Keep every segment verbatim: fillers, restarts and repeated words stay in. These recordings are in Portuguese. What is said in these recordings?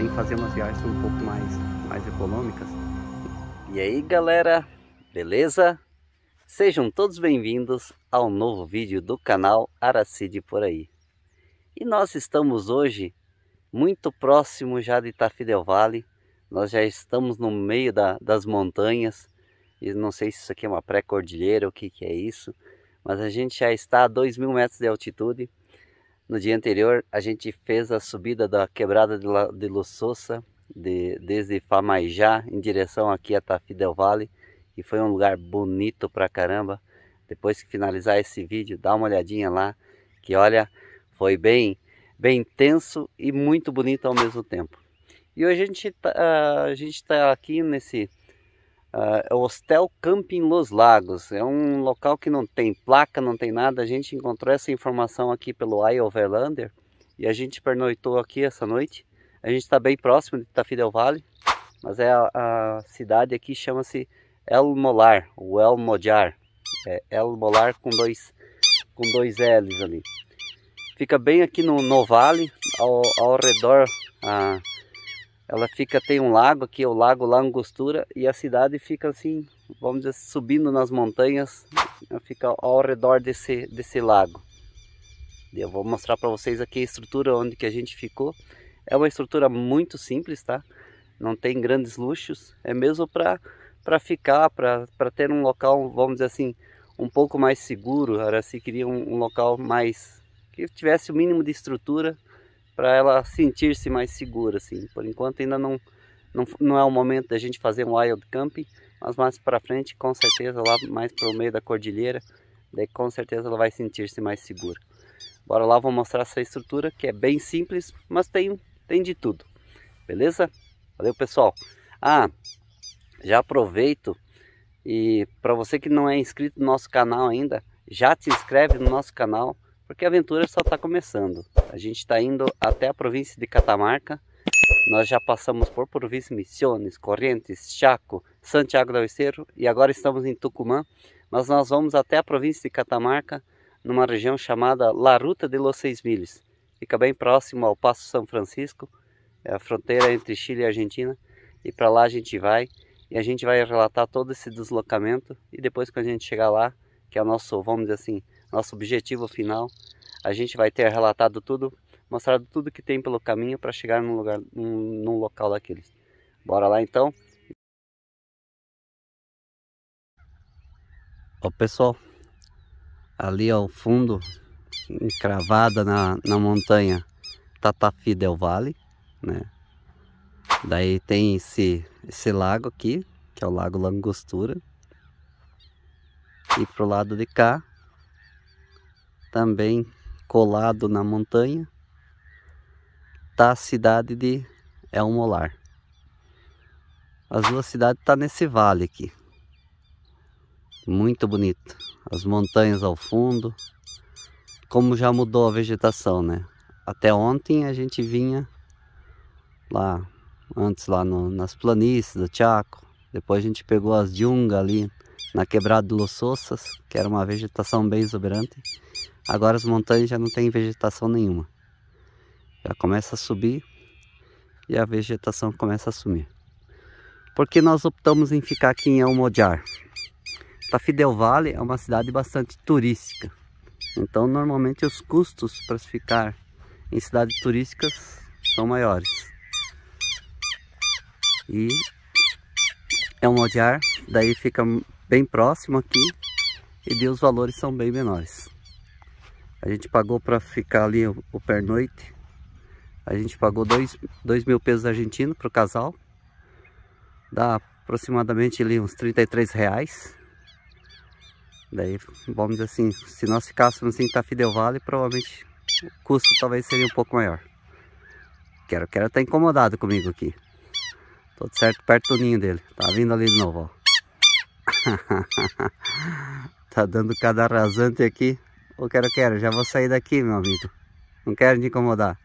tem que fazer umas viagens um pouco mais, mais econômicas. E aí galera, beleza? Sejam todos bem-vindos ao novo vídeo do canal Aracide por aí. E nós estamos hoje muito próximo já de Tafí del Valle. Nós já estamos no meio da, das montanhas. E não sei se isso aqui é uma pré-cordilheira ou o que, que é isso. Mas a gente já está a dois mil metros de altitude. No dia anterior a gente fez a subida da quebrada de, La, de Luçosa, de, desde Famaijá em direção aqui a Tafí del Valle. E foi um lugar bonito pra caramba. Depois que finalizar esse vídeo, dá uma olhadinha lá. Que olha, foi bem, bem intenso e muito bonito ao mesmo tempo. E hoje a gente tá, a gente tá aqui nesse uh, Hostel Camping Los Lagos. É um local que não tem placa, não tem nada. A gente encontrou essa informação aqui pelo iOverlander e a gente pernoitou aqui essa noite. A gente está bem próximo de Tafí del Valle, mas é a, a cidade aqui chama-se El Molar, ou El Modjar. É El Molar com dois, com dois L's ali. Fica bem aqui no, no vale, ao, ao redor. Ah, ela fica, tem um lago aqui, o lago La Angostura, e a cidade fica assim, vamos dizer, subindo nas montanhas, fica ao redor desse, desse lago. Eu vou mostrar para vocês aqui a estrutura onde que a gente ficou. É uma estrutura muito simples, tá? Não tem grandes luxos, é mesmo para para ficar, para ter um local, vamos dizer assim, um pouco mais seguro. A Araci queria um, um local mais, que tivesse o mínimo de estrutura, para ela sentir-se mais segura, assim. Por enquanto ainda não, não, não é o momento da gente fazer um wild camping, mas mais para frente, com certeza, lá mais para o meio da cordilheira, daí com certeza ela vai sentir-se mais segura. Bora lá, vou mostrar essa estrutura, que é bem simples, mas tem, tem de tudo, beleza? Valeu, pessoal! Ah, já aproveito e para você que não é inscrito no nosso canal ainda, já te inscreve no nosso canal, porque a aventura só está começando. A gente está indo até a província de Catamarca. Nós já passamos por província Misiones, Corrientes, Chaco, Santiago del Estero e agora estamos em Tucumã. Mas nós vamos até a província de Catamarca, numa região chamada La Ruta de los Seis Miles. Fica bem próximo ao Passo São Francisco, é a fronteira entre Chile e Argentina. E para lá a gente vai e a gente vai relatar todo esse deslocamento. E depois que a gente chegar lá, que é o nosso, vamos dizer assim, nosso objetivo final, a gente vai ter relatado tudo, mostrado tudo que tem pelo caminho para chegar num lugar, num, num local daqueles. Bora lá então. Ó pessoal, ali ao fundo, encravada na, na montanha, tá Tafí del Valle, né? Daí tem esse, esse lago aqui, que é o Lago La Angostura. E pro lado de cá, também colado na montanha, tá a cidade de El Molar. As duas cidades tá nesse vale aqui. Muito bonito. As montanhas ao fundo. Como já mudou a vegetação, né? Até ontem a gente vinha lá, antes lá no, nas planícies do Chaco. Depois a gente pegou as Yungas ali na quebrada de Luçosas, que era uma vegetação bem exuberante. Agora as montanhas já não tem vegetação nenhuma. Já começa a subir e a vegetação começa a sumir. Por que nós optamos em ficar aqui em El Modjar? Tafí del Valle é uma cidade bastante turística. Então normalmente os custos para ficar em cidades turísticas são maiores. E El Modjar daí fica bem próximo aqui e os valores são bem menores. A gente pagou para ficar ali o, o pernoite. A gente pagou dois mil pesos argentinos para o casal. Dá aproximadamente ali uns trinta e três reais. Daí, vamos dizer assim, se nós ficássemos em Tafí del Valle, provavelmente o custo talvez seria um pouco maior. Quero, quero tá incomodado comigo aqui. Tô certo perto do ninho dele. Tá vindo ali de novo, ó. Tá dando cada rasante aqui. Ô, quero, quero, já vou sair daqui, meu amigo. Não quero te incomodar.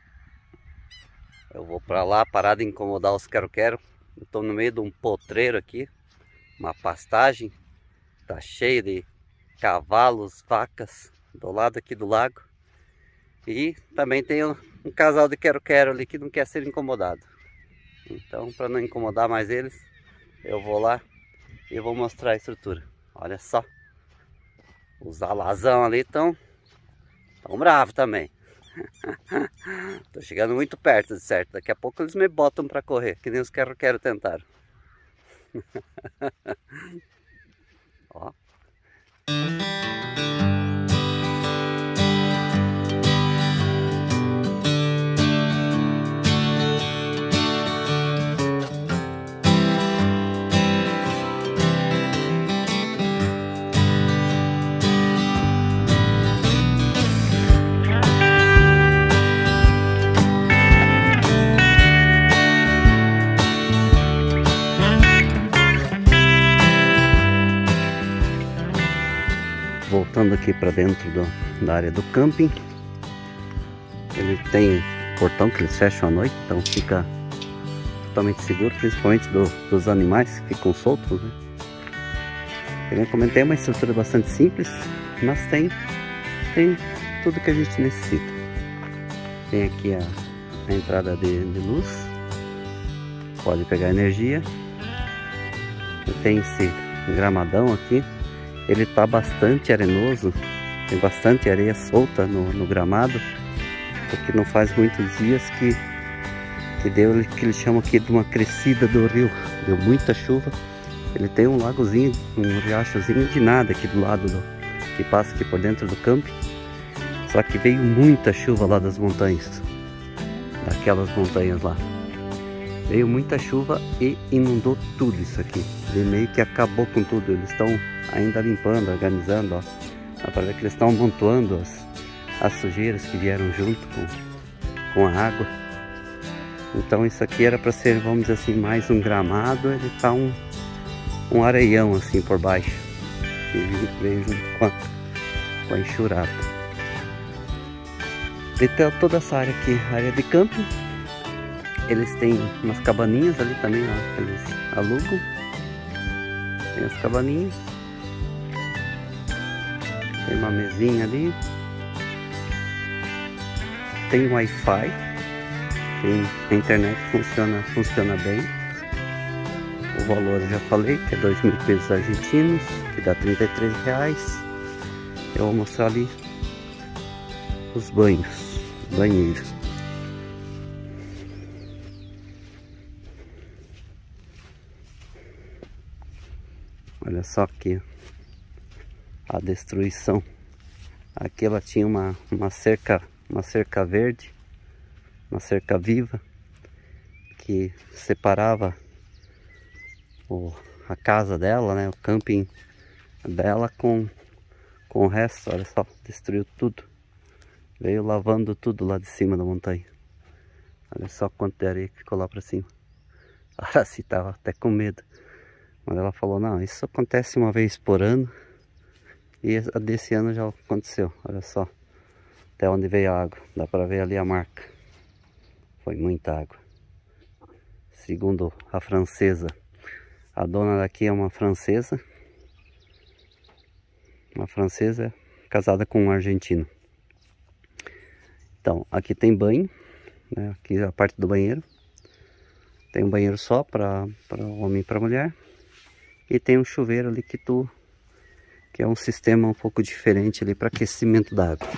Eu vou pra lá parar de incomodar os quero, quero. Eu tô no meio de um potreiro aqui. Uma pastagem. Tá cheio de cavalos, vacas do lado aqui do lago. E também tem um, um casal de quero-quero ali que não quer ser incomodado. Então, para não incomodar mais eles, eu vou lá e vou mostrar a estrutura. Olha só. Os alazão ali estão tão bravos também. Tô chegando muito perto, de certo. Daqui a pouco eles me botam para correr, que nem os quero-quero tentaram. Ó. Voltando aqui para dentro do, da área do camping, ele tem portão que eles fecham à noite, então fica totalmente seguro, principalmente do, dos animais que ficam soltos, né? Eu comentei, é uma estrutura bastante simples, mas tem, tem tudo que a gente necessita. Tem aqui a, a entrada de, de luz, pode pegar energia, e tem esse gramadão aqui. Ele está bastante arenoso, tem bastante areia solta no, no gramado, porque não faz muitos dias que, que deu o que eles chamam aqui de uma crescida do rio. Deu muita chuva, ele tem um lagozinho, um riachozinho de nada aqui do lado, do, que passa aqui por dentro do camping. Só que veio muita chuva lá das montanhas, daquelas montanhas lá. Veio muita chuva e inundou tudo isso aqui. Ele meio que acabou com tudo. Eles estão ainda limpando, organizando, ó. Dá pra ver que eles estão amontoando as, as sujeiras que vieram junto com, com a água. Então isso aqui era para ser, vamos dizer assim, mais um gramado. Ele tá um, um areião assim por baixo, que veio junto com a, com a enxurrada. Então toda essa área aqui, área de camping. Eles têm umas cabaninhas ali também, ó, que eles alugam. Tem as cabaninhas. Tem uma mesinha ali. Tem Wi-Fi. Tem a internet que funciona, funciona bem. O valor eu já falei, que é dois mil pesos argentinos, que dá trinta e três reais. Eu vou mostrar ali os banhos, banheiros. Olha só aqui a destruição. Aqui ela tinha uma, uma cerca, uma cerca verde, uma cerca viva, que separava o, a casa dela, né, o camping dela com, com o resto. Olha só, destruiu tudo. Veio lavando tudo lá de cima da montanha. Olha só quanto de areia que ficou lá pra cima. A Aracy tava até com medo. Mas ela falou, não, isso acontece uma vez por ano. E a desse ano já aconteceu. Olha só, até onde veio a água. Dá pra ver ali a marca. Foi muita água. Segundo a francesa, a dona daqui é uma francesa. Uma francesa casada com um argentino. Então, aqui tem banho, né? Aqui é a parte do banheiro. Tem um banheiro só para homem e para mulher. E tem um chuveiro ali que tu que é um sistema um pouco diferente ali para aquecimento da água.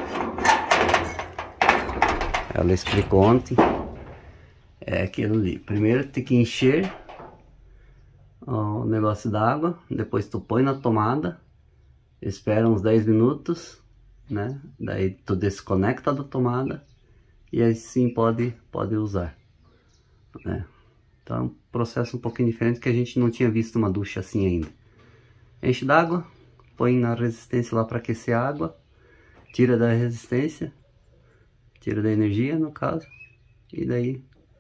Ela explicou ontem. É aquilo ali. Primeiro tem que encher ó, o negócio da água. Depois tu põe na tomada. Espera uns dez minutos, né? Daí tu desconecta da tomada. E aí sim pode, pode usar, né? Então é um processo um pouquinho diferente, que a gente não tinha visto uma ducha assim ainda. Enche d'água, põe na resistência lá para aquecer a água, tira da resistência, tira da energia no caso, e daí,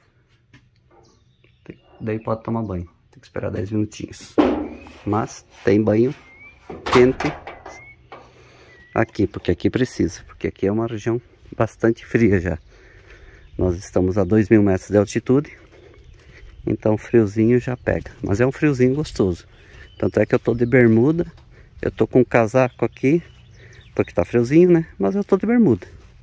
daí pode tomar banho. Tem que esperar dez minutinhos. Mas tem banho quente aqui, porque aqui precisa, porque aqui é uma região bastante fria já. Nós estamos a dois mil metros de altitude. Então friozinho já pega, mas é um friozinho gostoso. Tanto é que eu tô de bermuda, eu tô com um casaco aqui, porque tá friozinho, né? Mas eu tô de bermuda.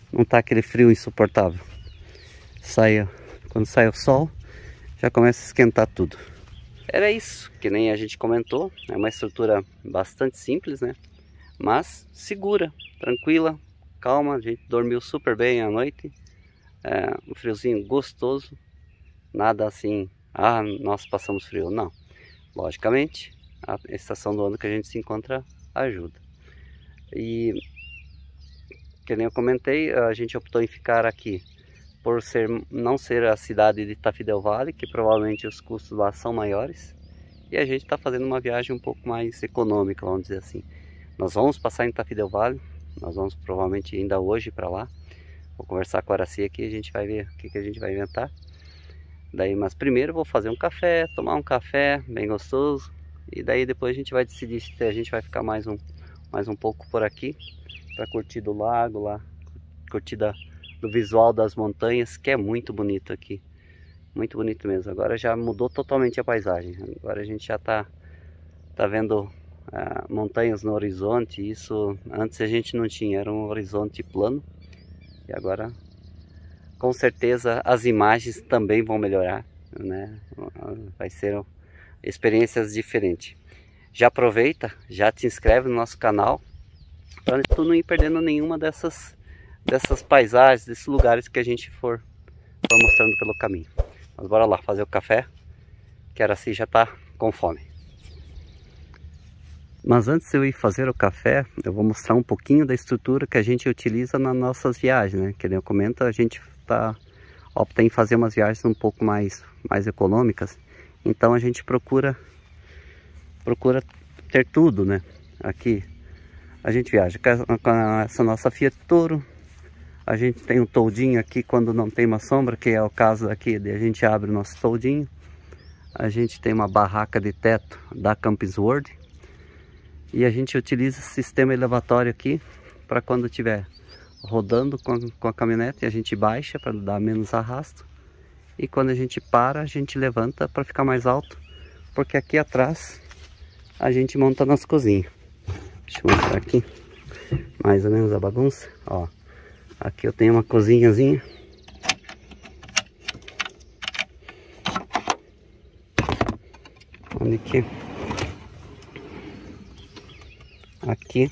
não tá aquele frio insuportável. Sai, quando sai o sol, já começa a esquentar tudo. Era isso, que nem a gente comentou, é uma estrutura bastante simples, né? Mas segura, tranquila, calma, a gente dormiu super bem à noite. É, um friozinho gostoso, nada assim, ah, nós passamos frio, não. Logicamente, a estação do ano que a gente se encontra ajuda. E, que nem eu comentei, a gente optou em ficar aqui por ser, não ser a cidade de Tafí del Valle, que provavelmente os custos lá são maiores. E a gente está fazendo uma viagem um pouco mais econômica, vamos dizer assim. Nós vamos passar em Tafí del Valle, nós vamos provavelmente ainda hoje para lá. Vou conversar com a Aracy aqui e a gente vai ver o que, que a gente vai inventar. Daí, mas primeiro vou fazer um café, tomar um café bem gostoso. E daí depois a gente vai decidir se a gente vai ficar mais um, mais um pouco por aqui. Para curtir do lago lá, curtir da, do visual das montanhas, que é muito bonito aqui. Muito bonito mesmo. Agora já mudou totalmente a paisagem. Agora a gente já está tá vendo ah, montanhas no horizonte. Isso antes a gente não tinha, era um horizonte plano. E agora, com certeza, as imagens também vão melhorar, né? Vai ser experiências diferentes. Já aproveita, já te inscreve no nosso canal, para tu não ir perdendo nenhuma dessas, dessas paisagens, desses lugares que a gente for, for mostrando pelo caminho. Mas bora lá fazer o café, que a Aracy já está com fome. Mas antes de eu ir fazer o café, eu vou mostrar um pouquinho da estrutura que a gente utiliza nas nossas viagens, né? Que eu comento, a gente tá, opta em fazer umas viagens um pouco mais, mais econômicas. Então a gente procura, procura ter tudo, né? Aqui a gente viaja com essa nossa Fiat Toro. A gente tem um toldinho aqui quando não tem uma sombra, que é o caso aqui, a gente abre o nosso toldinho. A gente tem uma barraca de teto da Camping World. E a gente utiliza esse sistema elevatório aqui para quando estiver rodando com a, com a caminhonete, a gente baixa para dar menos arrasto. E quando a gente para, a gente levanta para ficar mais alto, porque aqui atrás a gente monta nas cozinhas. Deixa eu mostrar aqui mais ou menos a bagunça. Ó, aqui eu tenho uma cozinhazinha. Onde que... Aqui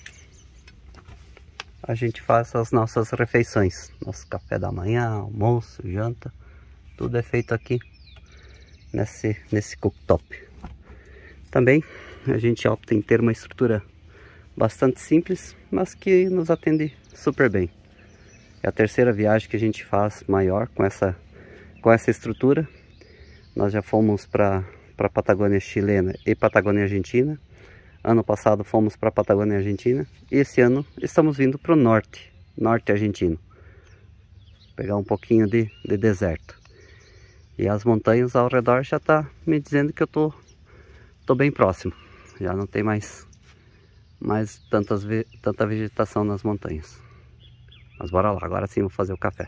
a gente faz as nossas refeições, nosso café da manhã, almoço, janta, tudo é feito aqui nesse, nesse cooktop. Também a gente opta em ter uma estrutura bastante simples, mas que nos atende super bem. É a terceira viagem que a gente faz maior com essa, com essa estrutura. Nós já fomos para a Patagônia chilena e Patagônia argentina. Ano passado fomos para a Patagônia Argentina e esse ano estamos vindo para o norte, norte argentino. Pegar um pouquinho de, de deserto. E as montanhas ao redor já tá me dizendo que eu tô, tô bem próximo. Já não tem mais, mais tantas, tanta vegetação nas montanhas. Mas bora lá, agora sim vou fazer o café.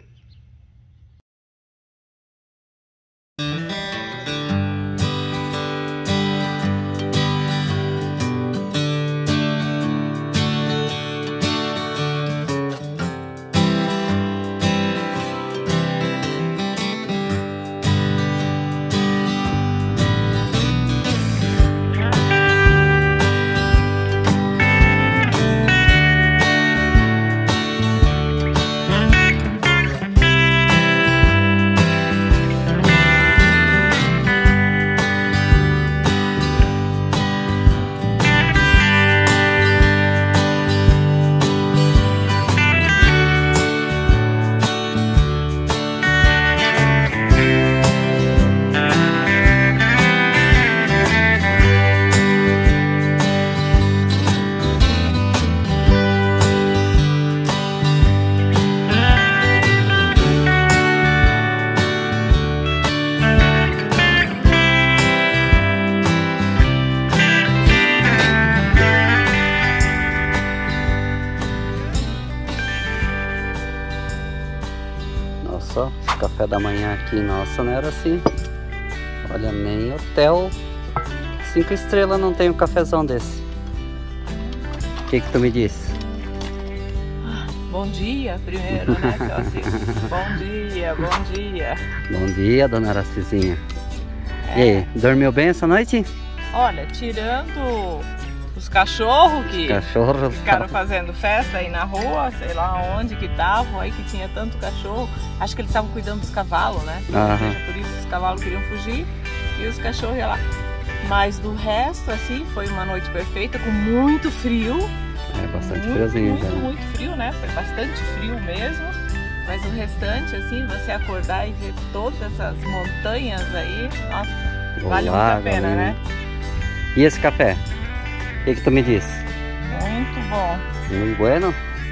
Só café da manhã aqui, nossa, não era assim. Olha, nem hotel cinco estrelas não tem um cafezão desse. O que que tu me disse? bom dia primeiro, né? Que eu assisto. Bom dia, bom dia. Bom dia, dona Aracizinha. É. E aí, dormiu bem essa noite? Olha, tirando os cachorros que Cachorro ficaram fazendo festa aí na rua, sei lá onde que estavam, aí que tinha tanto cachorro. Acho que eles estavam cuidando dos cavalos, né? Ou seja, por isso os cavalos queriam fugir e os cachorros iam lá. Mas do resto, assim, foi uma noite perfeita, com muito frio. É, bastante muito, friozinho muito, já. Né? muito frio, né? Foi bastante frio mesmo. Mas o restante, assim, você acordar e ver todas essas montanhas aí, nossa, O vale lago, muito a pena, né? E esse café? O que, que tu me disse? Muito bom. Muito bueno?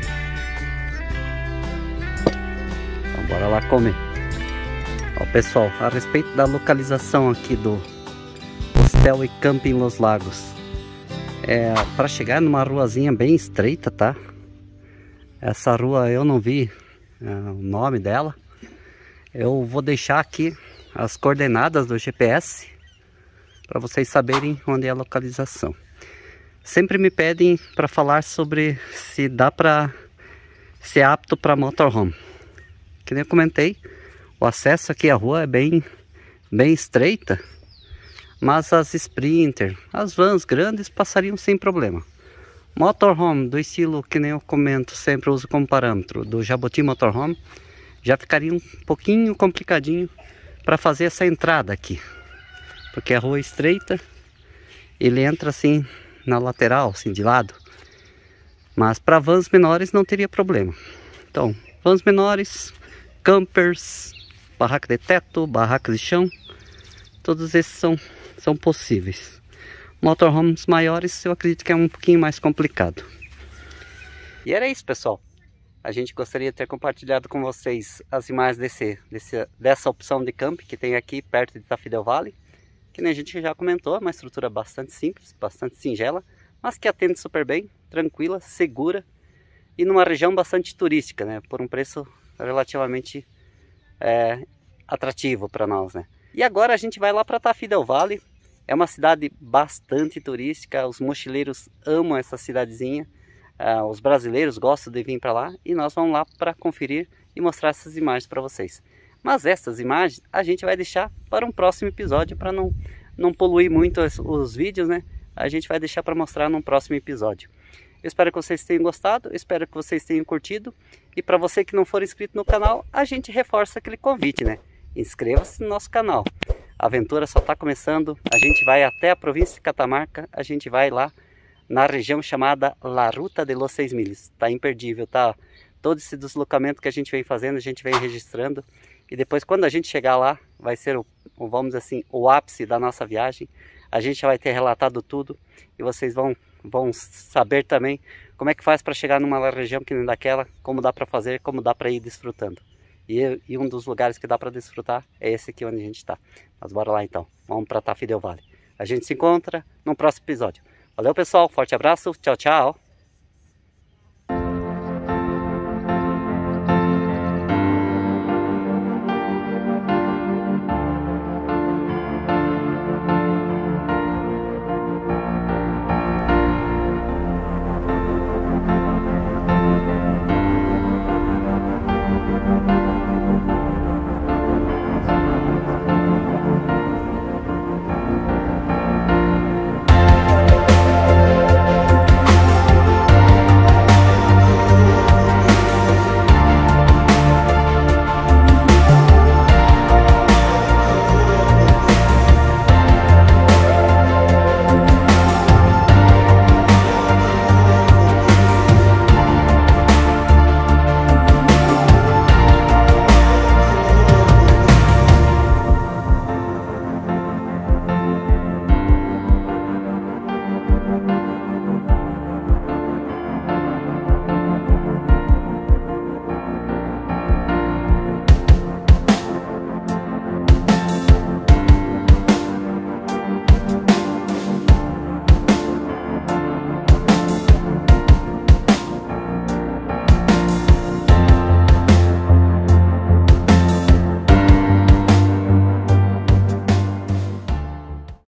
Então bora lá comer. Ó, pessoal, a respeito da localização aqui do Hostel e Camping Los Lagos. É, para chegar numa ruazinha bem estreita, tá? Essa rua eu não vi é, o nome dela. Eu vou deixar aqui as coordenadas do G P S para vocês saberem onde é a localização. Sempre me pedem para falar sobre se dá para ser apto para motorhome. Que nem eu comentei, o acesso aqui à rua é bem, bem estreita, mas as Sprinter, as vans grandes passariam sem problema. Motorhome do estilo que nem eu comento, sempre uso como parâmetro, do Jabuti Motorhome, já ficaria um pouquinho complicadinho para fazer essa entrada aqui, porque a rua é estreita, ele entra assim na lateral, assim de lado, mas para vans menores não teria problema. Então, vans menores, campers, barraca de teto, barracas de chão, todos esses são, são possíveis. Motorhomes maiores eu acredito que é um pouquinho mais complicado. E era isso, pessoal. A gente gostaria de ter compartilhado com vocês as imagens desse, desse, dessa opção de camping que tem aqui perto de Tafidel Valley. Que nem a gente já comentou, é uma estrutura bastante simples, bastante singela, mas que atende super bem, tranquila, segura e numa região bastante turística, né? Por um preço relativamente é, atrativo para nós, né? E agora a gente vai lá para Tafidel Valley. É uma cidade bastante turística, os mochileiros amam essa cidadezinha, uh, os brasileiros gostam de vir para lá e nós vamos lá para conferir e mostrar essas imagens para vocês. Mas essas imagens a gente vai deixar para um próximo episódio, para não, não poluir muito os, os vídeos, né? A gente vai deixar para mostrar num próximo episódio. Eu espero que vocês tenham gostado, eu espero que vocês tenham curtido. E para você que não for inscrito no canal, a gente reforça aquele convite, né? Inscreva-se no nosso canal. A aventura só está começando, a gente vai até a província de Catamarca, a gente vai lá na região chamada La Ruta de los Seis Milhas. Tá imperdível, tá? Todo esse deslocamento que a gente vem fazendo, a gente vem registrando. E depois, quando a gente chegar lá, vai ser, o, vamos dizer assim, o ápice da nossa viagem. A gente já vai ter relatado tudo e vocês vão, vão saber também como é que faz para chegar numa região que nem daquela, como dá para fazer, como dá para ir desfrutando. E, e um dos lugares que dá para desfrutar é esse aqui onde a gente está. Mas bora lá então, vamos para Tafidel Valley. A gente se encontra no próximo episódio. Valeu, pessoal, forte abraço, tchau, tchau.